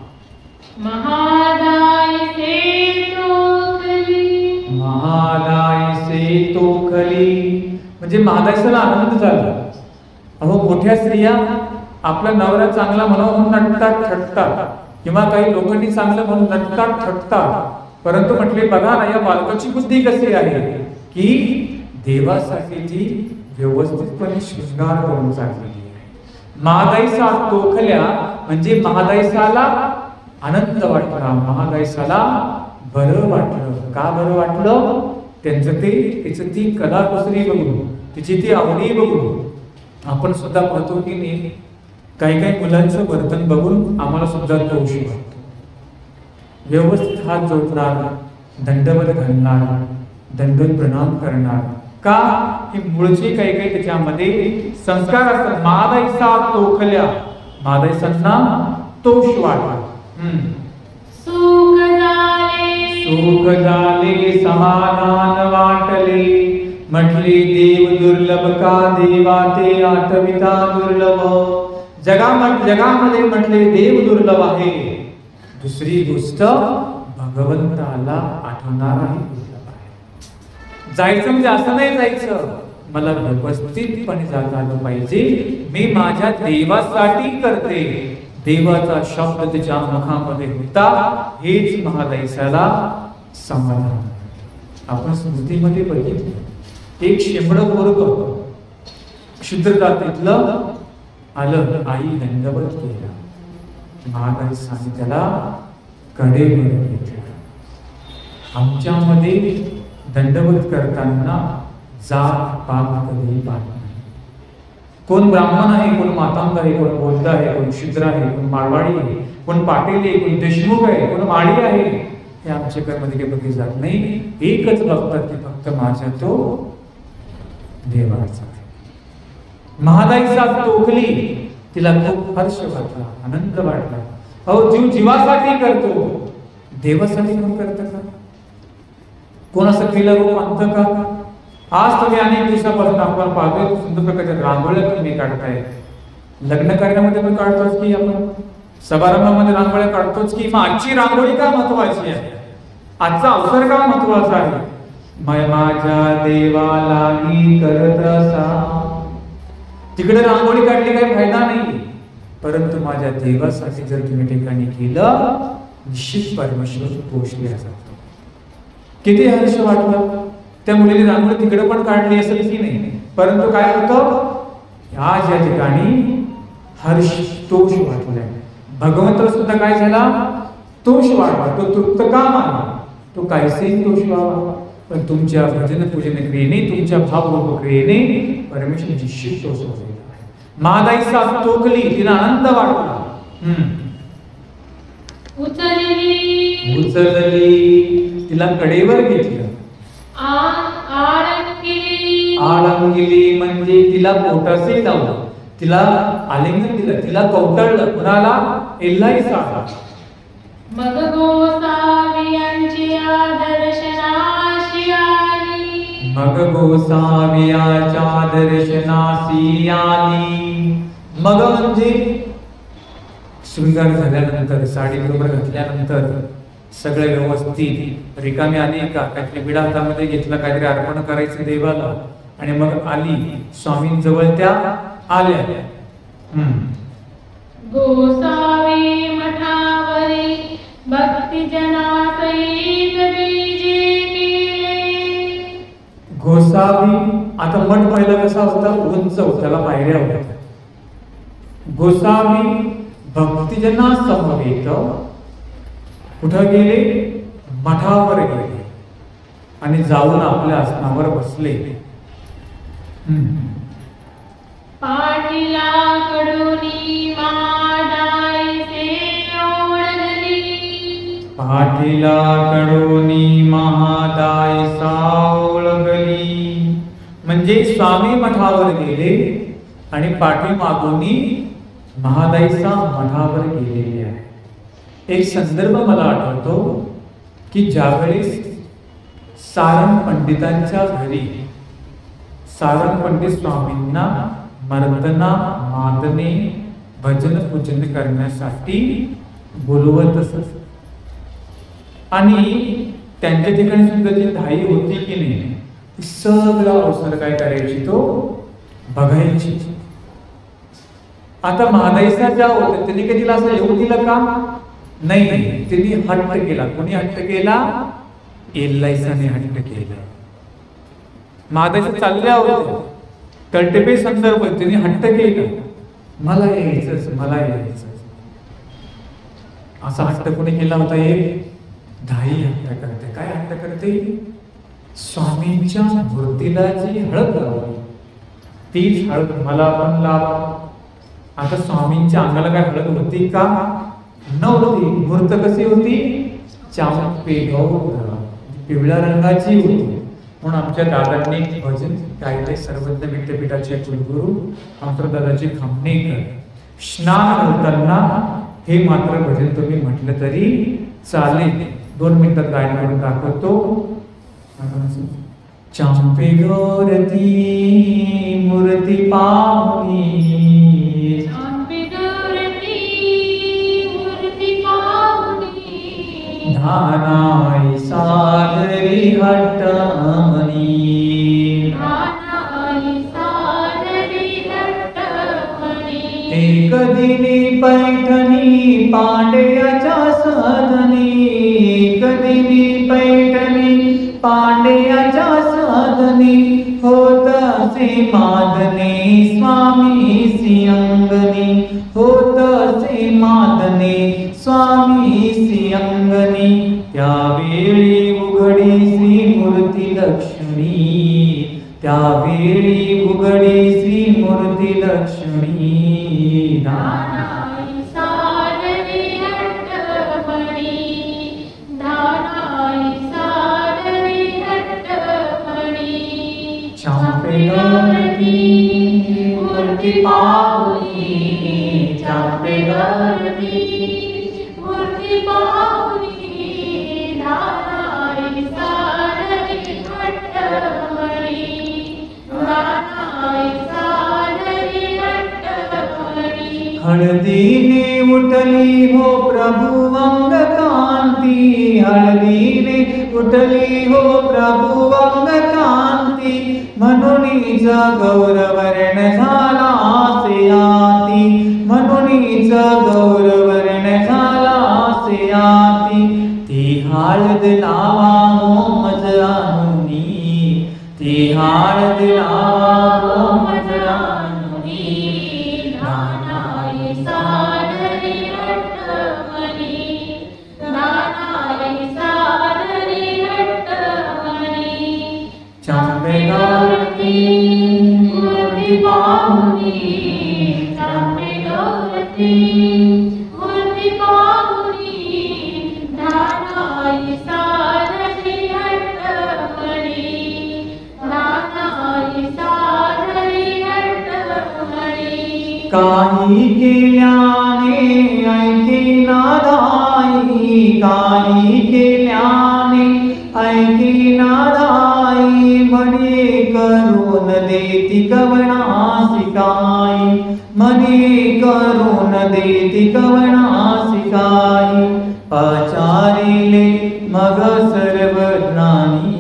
महादाय से तोखली, महादाय से तोखली म्हणजे महादायसाला आनंद झाला. अहो, मोठ्या स्त्रिया आपला नवरा चांगला म्हणून नटतात, थटतात, किंवा काही लोकांनी चांगलं म्हणून नटतात, थटतात, परंतु म्हटले बघा ना, या बालकाची बुद्धी कशी आहे की देवासाठी ती व्यवस्थितपणे शृंगार करून चाललेली आहे. महादायसा तोखल्या म्हणजे महादायसाला आनंद वाटला, महादायसाला बरं वाटलं. का बरं वाटलं? त्याचं ती कलाकुसरी बघून, तिची ती आवडी बघून. आपण सुद्धा पाहतो की नाही, काही काही मुलांचं वर्तन बघून आम्हाला सुद्धा दोषी वाटतो. व्यवस्थित हात जोडणार, दंडवत घालणार, दंडवत प्रणाम करणार. का? ही मूळची काही काही त्याच्यामध्ये संस्कार असतात. महादायसा तोखल्या, महादायसांना तोष वाटला. सुख झाले, सुख झाले, समाधान वाटले, म्हटले देव दुर्लभ का देवा ते आठविता दुर्लभ. जगामध्ये म्हटले देव दुर्लभ आहे, दुसरी गोष्ट भगवंताला आठवणाराही दुर्लभ आहे. जायचं म्हणजे असं नाही जायचं, मला व्यवस्थितपणे जाता आलं पाहिजे. मी माझ्या देवासाठी करते, देवाचा शब्द त्याच्या मुखामध्ये होता, हेच महादायसाला समाधान. आपण स्मृतीमध्ये बघितलं, एक शेंबड पोरगं क्षुद्र जातीतलं आलं, आई दंडवत केला, महादायसाने त्याला कडेवर घेतलं. आमच्यामध्ये दंडवत करताना जात पात कधी पाहत नाही. कोण ब्राह्मण आहे, कोण मातांग आहे, कोण बौद्ध आहे, कोण शूद्र आहे, कोण मारवाडी आहे, कोण पाटील आहे, कोण देशमुख आहे, कोण माळी आहे, हे आमच्या मध्ये काही बघितले जात नाही. एकच बघतात की फक्त माझ्या तो देवाचा. महादायसा तोखली, तिला खूप हर्ष वाटला, आनंद वाटला. अहो, जीव जीवासाठी करतो, देवासाठी कोण करतं का? कोण असं केलं रूप आणतं का? आज तुम्ही अनेक दिवसापासून आपण पाहतोय सुंदर प्रकारच्या रांगोळ्या तुम्ही काढताय. लग्न कार्यामध्ये पण काढतोच की, आपण समारंभामध्ये रांगोळ्या काढतोच की. मग आजची रांगोळी का महत्वाची आहे? आजचा अवसर का महत्वाचा आहे? माझ्या देवाला मी करत असा. तिकडे रांगोळी काढली काही फायदा नाही, परंतु माझ्या देवासाठी जर तुम्ही ठिकाणी केलं, निश्चित परमेश्वर पोषले जातो. किती हर्ष वाटलं. त्या मुलीने रांगोळी तिकडे पण काढली असेल की नाही, परंतु काय होतं, ह्या ज्या ठिकाणी हर्ष तोष वाटलाय. भगवंताला सुद्धा काय झाला? तोष वाटला. तो तृप्त का मानला? तो काहीसेही तोष व्हावा, पण तुमच्या भजन पूजन क्रियेने, तुमच्या भावरूप क्रियेने परमेश्वर निश्चित तोष होईल. महादायसा तोखली, तिला आनंद वाटला. उचलली, तिला कडेवर घेतलं. आळंगिली म्हणजे तिला पोटाशी लावलं, तिला आलिंगन दिलं, तिला कौटळलं. कुणाला? एल्लाईसाला. मग गोसावियांच्या दर्शनाशी आली, मग गोसावियाच्या दर्शनासी आली. मग म्हणजे शृंगार झाल्यानंतर साडी बरोबर घातल्यानंतर सगळे व्यवस्थित रिकामी आली का काहीतरी विडा हातामध्ये घेतला, काहीतरी अर्पण करायचं देवाला, आणि मग आली स्वामींजवळ त्या आल्या. गोसावी मठावरी भक्तिजनासहित बीजे केले. गोसावी, आता मठ पहिला कसा होता, उंच होता, त्याला पायऱ्या होत्या. गोसावी भक्तिजना समवेत कुठं गेले, मठावर गेले आणि जाऊन आपल्या आसनावर बसले. पाटीला कडुनी महादाईचे ओळगली. पाटीला कडोनी महादाय सावळगली. म्हणजे स्वामी मठावर गेले आणि पाठीमागोनी महादाईचा मठावर गेलेले आहे. एक संदर्भ मला आठवतो की ज्यावेळेस सारंग पंडितांच्या घरी सारंग पंडित स्वामींना मर्दना मादने भजन पूजन करण्यासाठी बोलवत असत, आणि त्यांच्या ठिकाणी सुद्धा जी धाई होती की नाही, सगळा अवसर काय करायची, तो बघायची. आता महादाईचा ज्या होत्या त्यांनी काही तिला असं येऊ दिलं का, नाही, त्यांनी हट्ट केला. कोणी हट्ट केला, एल्लाईसाने हट्ट केला. महादाईचा चालल्या होत्या कळटेपे संदर्भ, त्यांनी हट्ट केला, मला यायचंच, मला यायचंच. असा हट्ट कोणी केला होता, एक धाई हट्ट करते. काय हट्ट करते, स्वामींच्या मूर्तीला जी हळद लावली तीच हळद मला पण लावा. आता स्वामींच्या अंगाला काय हळद होती का, नव्हती. मूर्त कशी होती, चांपेगौर, पिवळ्या रंगाची होती. म्हणून आमच्या दादांनी भजन गायले, सर्वज्ञ विद्यापीठाचे कुलगुरू दादाजी खामणेकर. स्नान होताना हे मात्र भजन तुम्ही म्हटलं तरी चालेल. 2 मिनिटात गायन करून दाखवतो. चांपेगौरती मूर्ती पाहुनी, ध्यानाई सादरी हट्टमणी, एक दिनी पैठणी पांड्याच्या सदनी, एक दिनी पैठणी पांड्याच्या सदनी, होत असे मादने स्वामी अंगणी, होत असे मादने स्वामी अंगणी. त्यावेळी उघडी श्री मूर्ती लक्ष्मी, त्यावेळी उघडी श्री मूर्ती लक्ष्मी. चांपेगौरती मूर्ती पाहुनी, चांपेगौरती मूर्ती पाहुनी, ध्यानाई सादरी हट्टमणी, ध्यानाई सादरी हट्टमणी. हळदीने उठली हो प्रभु अंग कांती, हळदीने उठली हो प्रभु अंग कांती, म्हणूनच गौरवर्ण झाला से आती, म्हणूनच गौरवर्ण झाला से आती. ती हळद लावा होमज आणुनी, ती हळद लावा होमज आणुनी. ध्यानाई सादरी हट्टमणी, ध्यानाई सादरी हट्टमणी. चांपेगौरती मूर्ती पाहुनी, चांपेगौरती मूर्ती पाहुनी, ध्यानाई सादरी हट्टमणी, ध्यानाई सादरी हट्टमणी. काही केल्याने ऐके नादाई, काही केल्याने ऐके नादाई, म्हणे करून देती कवनासी काय, मने करून देती कवनासी काय, आचारिले मग सर्व ज्ञानी,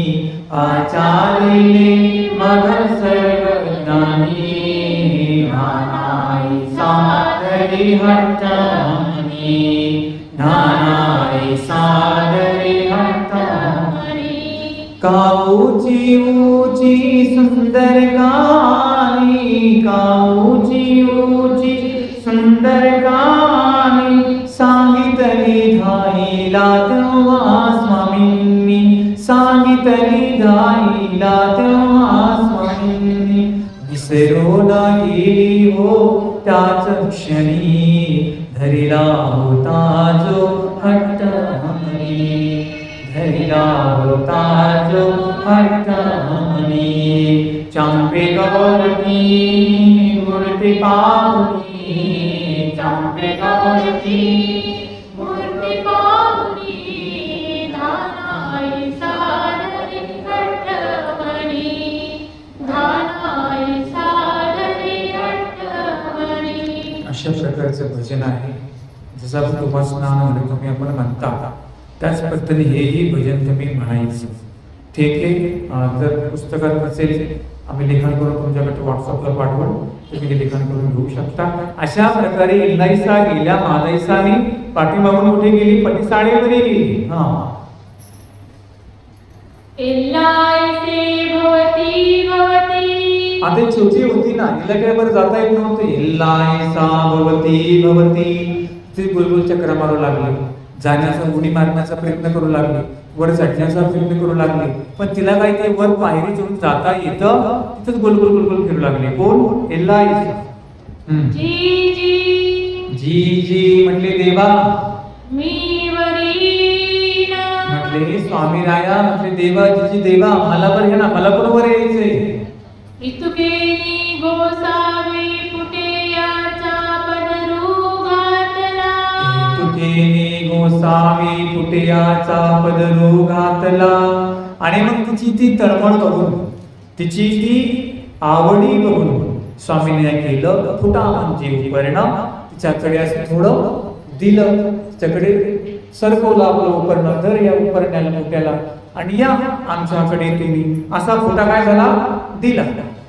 आचारिले मग सर्व ज्ञानी, ज्ञानाई सादरी हट्टमनी, ज्ञानाई सादरी हट्टमनी, काऊची ऊची सुंदर गाणी, काऊची ऊची सुंदर गाणी, सांगितली धाईला तेव्हा स्वामींनी, सांगितली धाईला तेव्हा स्वामींनी, विसरू नाही हो त्याच क्षणी, धरिला होता जो हट्ट हमनी, धरिला होता जो हट्ट हमनी, चांपे गौरती मूर्ती पाहुनी, चांपे गौरती मूर्ती पाहुनी, धानाई सादरी हट्टमणी, धानाई सादरी हट्टमणी. अशा प्रकारचं भजन आहे. जसं आपण उपासना तुम्ही आपण म्हणता त्याच पद्धतीने हेही भजन तुम्ही म्हणायचं. ठीक आहे. जर पुस्तकात नसेल आम्ही लिखाण करून तुमच्याकडे व्हॉट्सअपला पाठवून तुम्ही ते लिखाण करून घेऊ शकता. अशा प्रकारे इल्लाईसा गेल्या मादाईसानी पाठीमागून कुठे गेली, पटिसाळेवरी गेली. इल्लाईसे भवती भवती. आता छोटी होती ना, हिला काय बरं जाता येत नव्हतं. इल्लाईसा भवती भवती. ती बुलबुल चक्र मारू लागली, जाण्याचा उडी मारण्याचा प्रयत्न करू लागली, वर चढण्याचा प्रयत्न करू लागली, पण तिला काय ते वर पायरी चढून जाता येतं, तिथंच गोलगोल गोलगोल फिरू लागली. कोण? इल्लाईसा. जी जी जी जी म्हटले देवा, मी वरीन. म्हटले स्वामी राया, म्हटले देवा जी देवा मला बरं घ्या ना, मला पण वर यायचंय. इतुकेनी गोसावी फुटेयाचा पदरू घातला. तुकेने गोसावी फुटयाचा पदरू घातला. आणि मग तिची ती तळमळ बघून, तिची ती आवडी बघून स्वामीने केलं फुटा म्हणजे उपर्ण. तिच्याकडे असं थोडं दिलं, तिच्याकडे सरकवलं आपलं उपर्ण. धर या उपरण्याला मोठ्याला आणि या आमच्याकडे तुम्ही. असा फुटा काय झाला, दिला.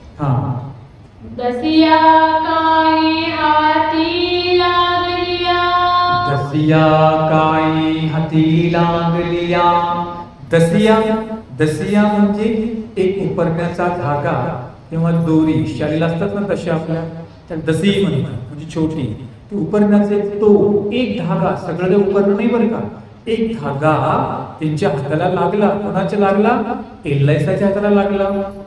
दसिया काही हाती लागलिया. दसिया काही हाती लागलिया. दसिया, दसिया म्हणजे एक उपरण्याचा धागा किंवा दोरी, शालीला असतात ना तशा आपल्या, त्या दसी म्हणतात, म्हणजे छोटी. ती उपरण्याचे तो एक धागा, सगळं उपरण नाही बरं का, एक धागा त्यांच्या हाताला लागला. कोणाच्या लागला? इल्लाईसाच्या हाताला लागला.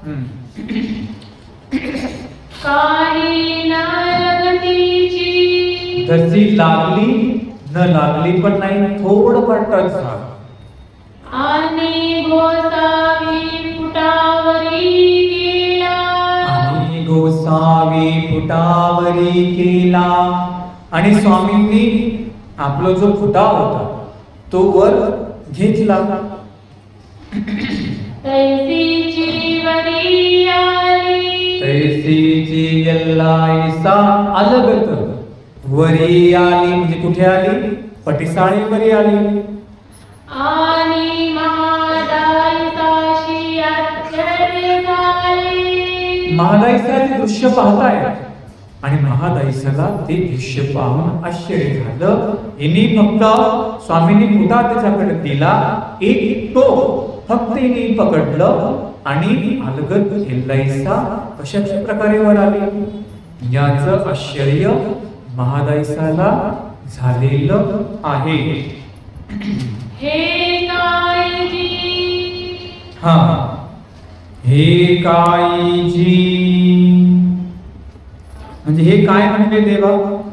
काही लगतीची. दसी लागली न लागली पण नाही, थोडं टच झालं. आणि गोसावी फुटावरी गेला. आणि गोसावी फुटावरी केला. आणि स्वामींनी आपला जो फुटा होता तो वर घेतला. तैसीची वरी आली. तैसीची इल्लाईसा अलगत वरी आली. म्हणजे कुठे आली? पटिसाळेवरी आली. आणि महादाईसाशी आश्चर्य झाले. महादाईसाचे दृश्य पाहताय आणि महादाईसाला ते दृश्य पाहून आश्चर्य झालं. हिने फक्त स्वामींनी फुटा त्याच्याकडे दिला, एक तो फक्त हिने पकडलं आणि अलगद इल्लाईसा कशा प्रकारे वर आली याचं आश्चर्य महादाईसाला झालेलं आहे. हे काळजी. हे काळजी म्हणजे हे काय म्हणले देवा?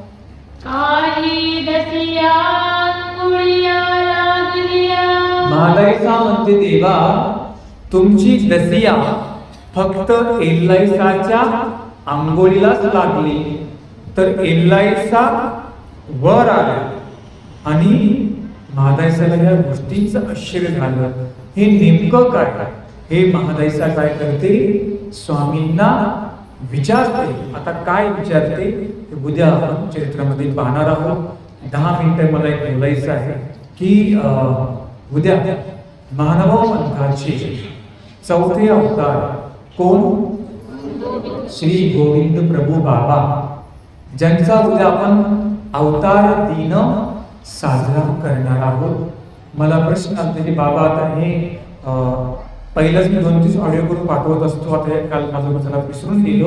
काही दसिया अंगुळ्या लागल्या. महादाईसा म्हणते देवा, तुमची दसिया फक्त इल्लाईसाच्या अंगोळीलाच लागली, तर इल्लाईसा वर आला. आणि महादाईसाला या गोष्टीचं आश्चर्य झालं. हे नेमकं काय? हे महादाईसा काय करते? स्वामींना विचारते. आता काय विचारते ते उद्या आपण चरित्रामध्ये पाहणार आहोत. 10 मिनिटं मला एक बोलायचं आहे की उद्या मानव पंथाचे चौथे अवतार कोण? श्री गोविंद प्रभू बाबा, ज्यांचा उद्या आपण अवतार दिन साजरा करणार आहोत. मला प्रश्न आला की बाबा आता हे पहिलंच मी 2-3 ऑडिओ करून पाठवत असतो. आता काल माझं जरा विसरून गेलो.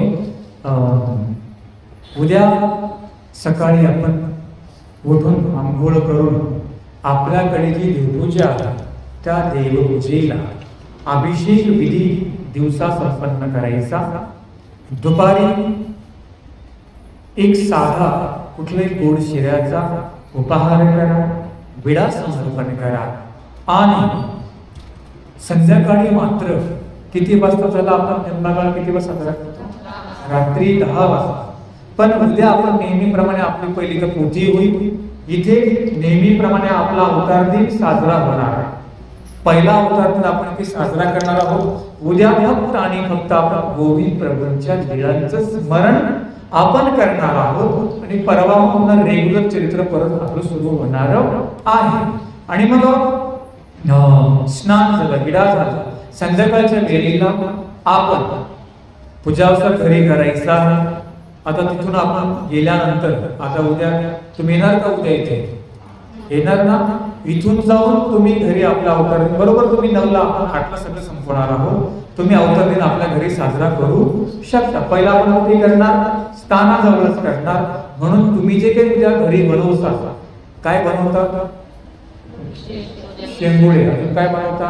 उद्या सकाळी आपण उठून आंघोळ करून आपल्याकडे जी देवपूजा आहे त्या देवपूजेला अभिषेक विधी दिवसा संपन्न करायचा. दुपारी एक साधा कुठल्याही गोड शिऱ्याचा उपहार करा, विडा समर्पण करा आणि संध्याकाळी मात्र किती वाजता झाला आपण जन्मकाळ किती वाजता साजरा करतो? रात्री 10 वाजता. पण उद्या आपण नेहमीप्रमाणे आपली पहिली तर पूजा होईल. इथे नेहमीप्रमाणे आपला अवतार दिन साजरा होणार आहे. पहिला अवतार दिन आपण इथे साजरा करणार आहोत. उद्या फक्त आणि फक्त आपण गोविंद प्रभूंच्या लीलांचं स्मरण आपण करणार आहोत आणि परवा पुन्हा रेग्युलर चरित्र परत आपलं सुरू होणार आहे. आणि मग स्नान झालं, विडा झाला, संध्याकाळच्या वेळेला आपण पूजावसा घरी करायचा. आता तिथून आपण गेल्यानंतर आता उद्या तुम्ही येणार का? उद्या इथे येणार ना? इथून जाऊन तुम्ही घरी आपला अवतार दिन बरोबर तुम्ही 9ला आपण 8ला सगळं संपवणार आहोत. तुम्ही अवतार दिन आपल्या घरी साजरा करू शकता. पहिला आपण ते करणार स्थानाजवळच करणार. म्हणून तुम्ही जे काही उद्या घरी बनवता, काय बनवता? शेंगुळे. अजून काय बनवता?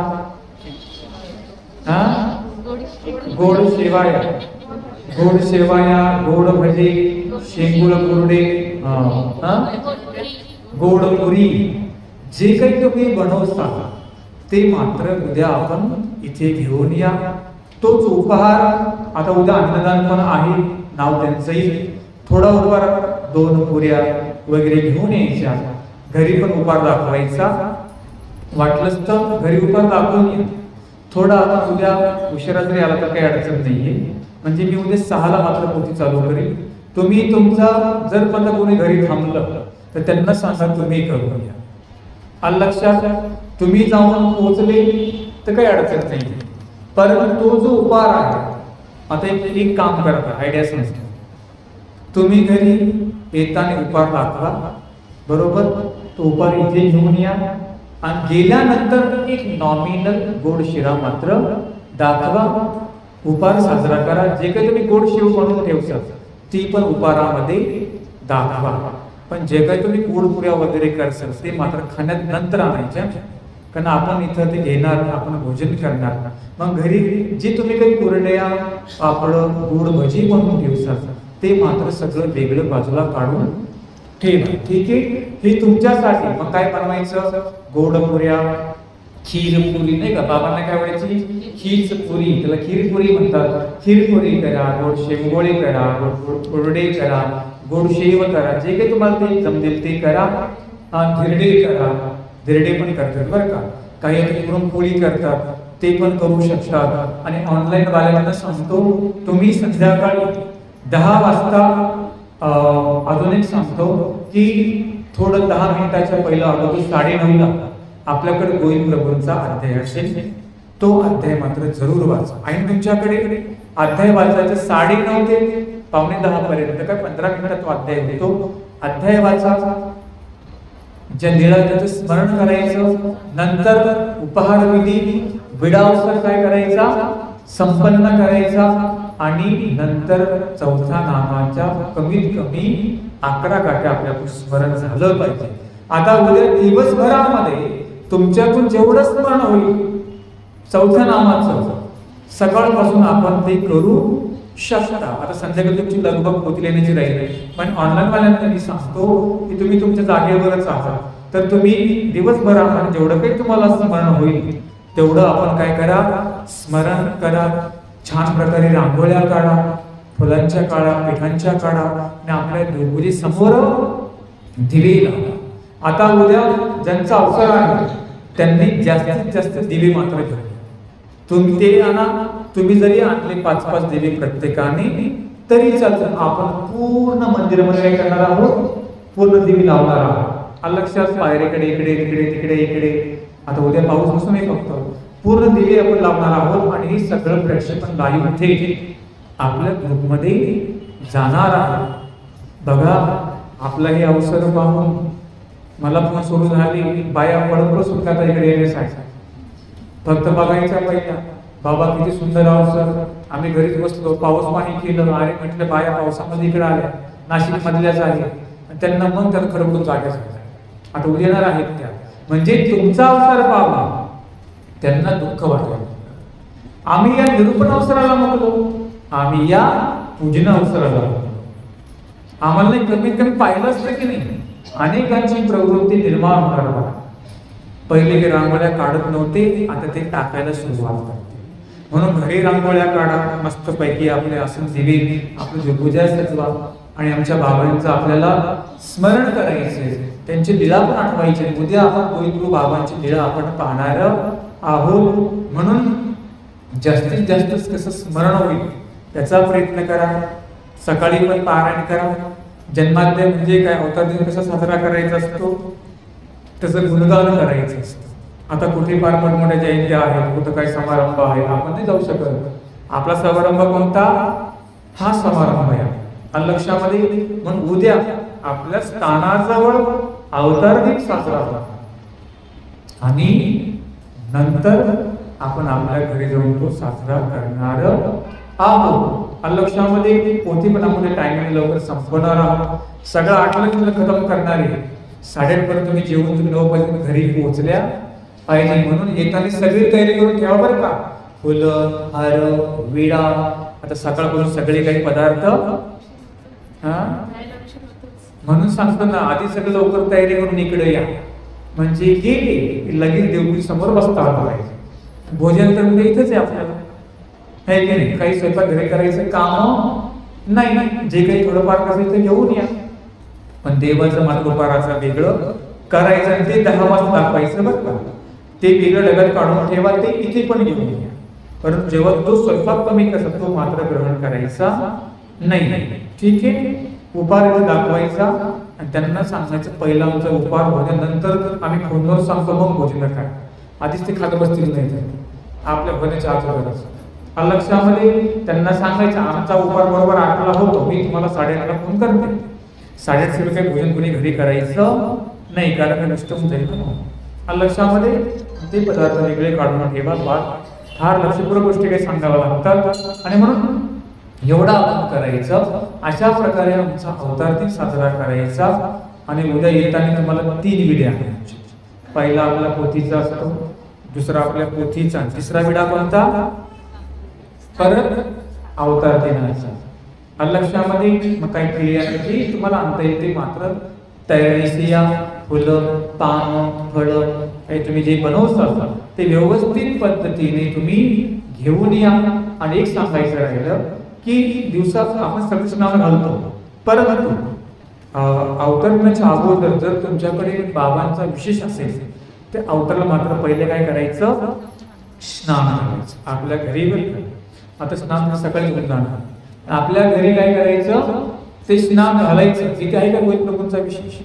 गोड शेवाया, गोड शेवाया, गोड भजे, शेंगुळ कुरडे, गोड पुरी, जे काही तुम्ही बनवता ते मात्र उद्या आपण इथे घेऊन या. तोच उपहार. आता उद्या अन्नदान पण आहे, नाव त्यांचंही. थोडा उपहार 2 पुऱ्या वगैरे घेऊन यायच्या. घरी पण उपहार दाखवायचा. वाटलंच तर घरी उपहार दाखवून या. थोडा आता उद्या उशिरा जरी आला तर काही अडचण नाहीये. म्हणजे मी उद्या 6ला मात्र पोथी चालू करेल. तुम्ही तुमचा जर पण कोणी घरी थांबलं तर त्यांना सांगा तुम्ही करून या. आलं लक्षात? तुम्ही जाऊन पोहोचले तर काही अडचण नाही. परंतु तो जो उपहार आहे, आता एक काम करा, आयडियाच नसते. तुम्ही घरी येताना उपहार दाखवा, बरोबर? तो उपहार इथे घेऊन या आणि गेल्यानंतर एक नॉमिनल गोड शिरा मात्र दाखवा. उपहार साजरा करा. जे काही तुम्ही गोड शेव बनवून ठेवता ती पण उपहारामध्ये दाखवा. पण जे काही तुम्ही गोड पुऱ्या वगैरे करसाल ते मात्र खाण्यात नंतर आणायच्या. कारण आपण इथं ते घेणार, आपण भोजन करणार. मग घरी जे तुम्ही काही कुरड्या, पापड, गोड भजी बनवून ठेवसाल ते मात्र सगळं वेगळं बाजूला काढून ठेवा. ठीक आहे? हे तुमच्यासाठी. मग काय बनवायचं? गोड पुऱ्या, खीर पुरी, नाही का? बाबांना काय आवडायची? खीर पुरी, त्याला खीर पुरी म्हणतात. खीर पुरी करा, गोड शेंगोळे करा, गोड कुरडे करा, गोड शेव करा, जे काही तुम्हाला ते जमतील ते करा. धिरडे करा, धिरडे पण करतात बरं का. काही आता पुरणपोळी करतात, ते पण करू शकतात. आणि ऑनलाईन वाल्यांना सांगतो, तुम्ही संध्याकाळी 10 वाजता अजून एक सांगतो की थोडं 10 मिनिटाच्या पहिला अगोदर 9:30ला आपल्याकडे गोविंद प्रभूंचा अध्याय असेल. तो अध्याय मात्र जरूर वाचा. आणि तुमच्याकडे अध्याय वाचायचं 9:30 ते 9:45 पर्यंत, काय 15 मिनिटात तो अध्याय होतो. अध्याय वाचा, ज्या लीळा त्याचं स्मरण करायचं. नंतर उपहार विधी, विडावसर काय करायचा? संपन्न करायचा. आणि नंतर चौथ्या नामाच्या कमीत कमी 11 गाठ्या आपल्याकडून स्मरण झालं पाहिजे. आता उद्या दिवसभरामध्ये तुमच्यातून जेवढं स्मरण होईल चौथ्या नामाचं, सकाळपासून आपण ते करू शकता. आता संध्याकाळी तुमची लगबग पोथी लेण्याची राहील. पण ऑनलाईन वाल्यांना मी सांगतो की तुम्ही तुमच्या जागेवरच आहात, तर तुम्ही दिवसभरामध्ये जेवढं काही तुम्हाला स्मरण होईल तेवढं आपण काय करा? स्मरण करा. छान प्रकारे रांगोळ्या काढा, फुलांच्या काढा, पिठांच्या काढा आणि आपल्या देवपूजे समोर दिवे लावा. आता उद्या ज्यांचा अवसर आहे त्यांनी जास्तीत जास्त दिवे मात्र घेऊया. तुम्ही ते आणा, तुम्ही जरी आणले 5-5 दिवे प्रत्येकाने तरी चालतं. आपण पूर्ण मंदिरामध्ये काय करणार आहोत, पूर्ण दिवे लावणार आहोत. लक्षात, पायरीकडे इकडे तिकडे तिकडे इकडे. आता उद्या पाऊस नसून नाही, फक्त पूर्ण दिवे आपण लावणार आहोत आणि हे सगळं प्रक्षेपण लाईव्ह थेट आपल्या ग्रुपमध्ये जाणार आहे. बघा, आपला हे अवसर पाहून मला पण सुरू झाली, बाया पडपड सुटल्या तर इकडे येण्यासाठी. फक्त बघायचा पहिला, बाबा किती सुंदर अवसर. आम्ही घरीच बसलो, पाऊस पाणी केलं. अरे म्हटलं, बाया पावसामध्ये इकडे आल्या, नाशिक मधल्याच आहे. त्यांना मग त्याला खरबडून जागा झाला. आता उद्या येणार आहेत त्या, म्हणजे तुमचा अवसर पाहा, त्यांना दुःख वाटलं. आम्ही या निरूपण अवसराला मोकलो, आम्ही या पूजन अवसराला मोकलो. आम्हाला कमीत कमी पाहिलं असतं की नाही, अनेकांची प्रवृत्ती निर्माण होणार बघा. पहिले ते रांगोळ्या काढत नव्हते, आता ते टाकायला सुरुवात करते. म्हणून घरी रांगोळ्या काढा मस्त पैकी, आपले आसन दिवे, आपली जी पूजा सजवा आणि आमच्या बाबांचं आपल्याला स्मरण करायचे, त्यांची लीला पण आठवायची. उद्या आपण गोविंदगुरु बाबांची लीला आपण पाहणार आहोत. म्हणून जास्तीत जास्त कसं स्मरण होईल त्याचा प्रयत्न करा. सकाळी पण पारायण करा. जन्माद्य म्हणजे काय, अवतार दिन कसा साजरा करायचा असतो त्याचं गुणगान करायचं असतं. आता कुठे फार मोठमोठ्या जयंत्या आहेत, कुठं काही समारंभ आहे, आपण नाही जाऊ शकत. आपला समारंभ कोणता, हा समारंभ आहे लक्षामध्ये. म्हणून उद्या आपल्या स्थानाजवळ अवतार दिन साजरा होता आणि नंतर आपण आपल्या घरी जाऊन तो साजरा करणार आहोत. लक्षामध्ये पोथी पण आपण टायमिंग लवकर संपवणार आहोत. सगळं 8ला खतम करणार आहे. 8:30 पर्यंत तुम्ही जेवून तुम्ही 9 पर्यंत घरी पोहोचल्या पाहिजे. म्हणून येताना सगळी तयारी करून ठेवा बरं का. फुलं, हार, विडा. आता सकाळपासून सगळे काही पदार्थ म्हणून सांगतो ना, आधी सगळं लवकर तयारी करून इकडे या, म्हणजे गेले लगेच देवगुरी समोर बसता आलं पाहिजे. भोजन तर म्हणजे इथेच आहे आपल्याला, है की नाही. काही स्वयंपाक घरी करायचं काम नाही, जे काही थोडंफार करायचं ते घेऊन या. पण देवाचं मात्र उपहाराचं वेगळं करायचं आणि ते 10 वाजता दाखवायचं बरं का. ते वेगळं डब्यात काढून ठेवा, ते इथे पण घेऊन या. परंतु जेव्हा तो स्वयंपाक कमी करतो तो मात्र ग्रहण करायचा नाही. ठीक आहे, उपहार इथे दाखवायचा आणि त्यांना सांगायचं पहिला आमचा उपहार होण्या नंतर आम्ही फोनवर सांगतो मग भोजन काय. आधीच ते खात बसतील नाही तर आपल्या होण्याच्या अगोदरच. लक्षामध्ये त्यांना सांगायचं आमचा उपहार बरोबर 8ला होतो, मी तुम्हाला 8:30ला फोन करते. 8:30 काही भोजन कोणी घरी करायचं नाही, कारण नष्टून जाईल. लक्षामध्ये ते पदार्थ वेगळे काढून ठेवा. फार लक्षपूर्वक गोष्टी काही सांगाव्या लागतात आणि म्हणून एवढा आपण करायचं. अशा प्रकारे आमचा अवतार दिन साजरा करायचा. आणि उद्या येताना तुम्हाला 3 विड्या आहेत. पहिला आपला पोथीचा असतो, दुसरा आपल्या पोथीचा, तिसरा विडा कोणता, परत अवतार दिनाचा. लक्षामध्ये मग काही क्रिया तुम्हाला आणता येईल ते मात्र तयारीशी या. फुलं, पान, फळं काही तुम्ही जे बनवता ते व्यवस्थित पद्धतीने तुम्ही घेऊन या. आणि एक सांगायचं राहिलं की दिवसात आपण सगळं स्नान घालतो, परंतु अवतरण्याच्या अगोदर जर तुमच्याकडे बाबांचा विशेष असेल ते अवतारला मात्र पहिले काय करायचं, स्नान करायचं. आपल्या घरी आता स्नान सकाळी होऊन जाणार, आपल्या घरी काय करायचं, ते स्नान घालायचं. इथे आहे का गोविंद प्रभूंचा विशेष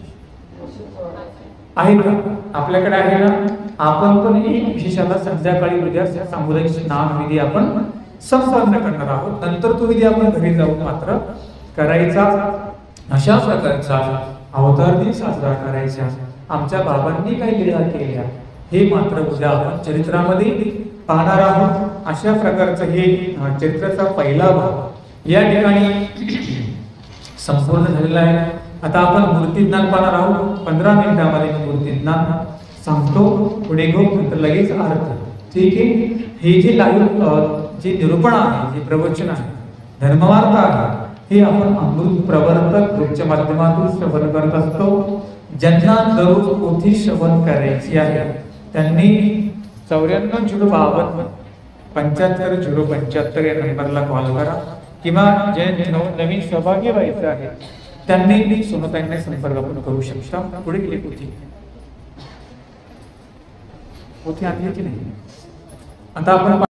आहे का, आपल्याकडे आहे ना. आपण पण एक विशेषाला संध्याकाळी उद्या सामुदायिक स्नान विधी आपण संपन्न करणार आहोत. नंतर तो विधी आपण घरी जाऊन मात्र करायचा. अशा प्रकारचा अवतार दिन साजरा करायचा. आमच्या बाबांनी काही लीला केल्या हे मात्र उद्या आपण चरित्रामध्ये पाहणार आहोत. अशा प्रकारचं हे चरित्राचा पहिला भाग या ठिकाणी संपूर्ण झालेला आहे. आता आपण मूर्तिज्ञान पाहणार आहोत. 15 मिनिटांमध्ये मूर्तिज्ञान सांगतो, पुढे घेऊ, नंतर लगेच आरती. ठीक आहे. हे जे लाईव्ह जे निरूपण आहे, जे प्रवचन आहे, धर्मवार्ता आहे, हे आपण अमृत प्रवर्तक ग्रुपच्या माध्यमातून श्रवण करत असतो. ज्यांना दररोज पोथी श्रवण करायची आहे त्यांनी 94 052 75 या नंबरला कॉल करा, किंवा जे नवीन सहभागी व्हायचे आहे त्यांनी सोनताईंना संपर्क आपण करू शकता. पुढे गेली पोथी आणली की नाही. आता आपण